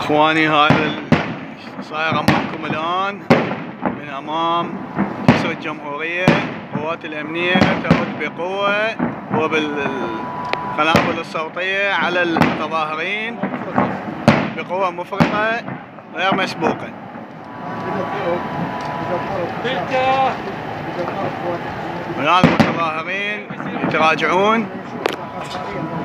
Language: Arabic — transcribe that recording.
اخواني هذا صاير امامكم الان من امام جسر الجمهورية. القوات الامنية ترد بقوة وبالقنابل الصوتية على المتظاهرين بقوة مفرطة غير مسبوقة. الان المتظاهرين يتراجعون